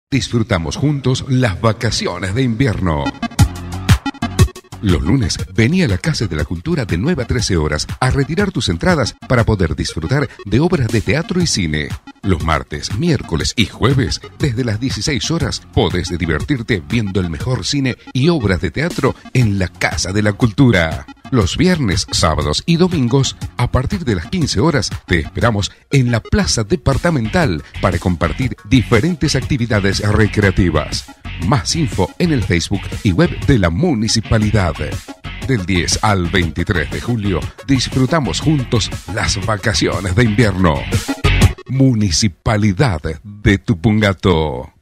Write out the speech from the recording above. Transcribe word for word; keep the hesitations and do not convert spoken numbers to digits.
Disfrutamos juntos las vacaciones de invierno. Los lunes, vení a la Casa de la Cultura de nueve a trece horas a retirar tus entradas para poder disfrutar de obras de teatro y cine. Los martes, miércoles y jueves, desde las dieciséis horas, podés divertirte viendo el mejor cine y obras de teatro en la Casa de la Cultura. Los viernes, sábados y domingos, a partir de las quince horas, te esperamos en la Plaza Departamental para compartir diferentes actividades recreativas. Más info en el Facebook y web de la Municipalidad. Del diez al veintitrés de julio, disfrutamos juntos las vacaciones de invierno. Municipalidad de Tupungato.